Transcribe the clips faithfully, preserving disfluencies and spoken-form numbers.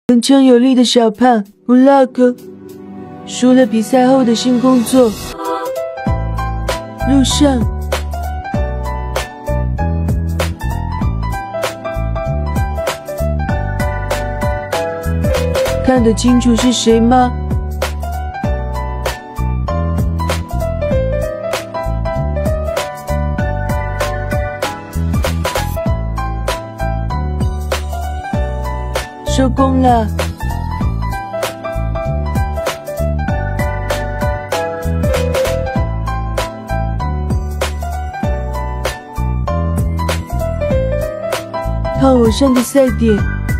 铿锵有力的小胖 vlog， 说了比赛后的新工作。路上，看得清楚是谁吗？收工了。看我上的赛点。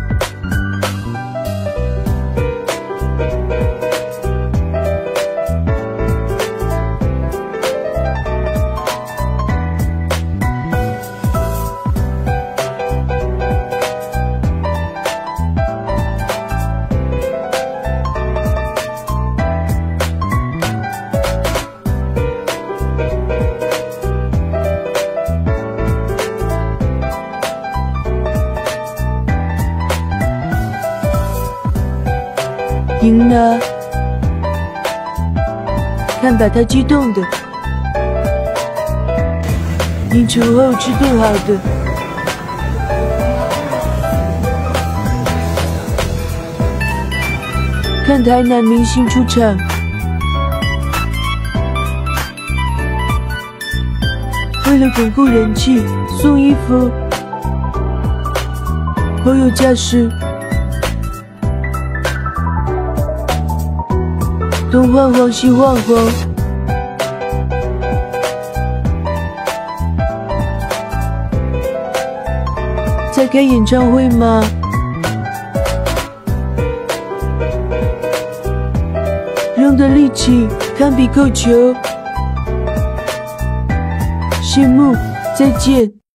赢了，看把他激动的，赢球后吃顿好的。看台南明星出场，为了巩固人气，送衣服，颇有架势。东晃晃西晃晃，在开演唱会吗？用的力气堪比扣球，谢幕，再见。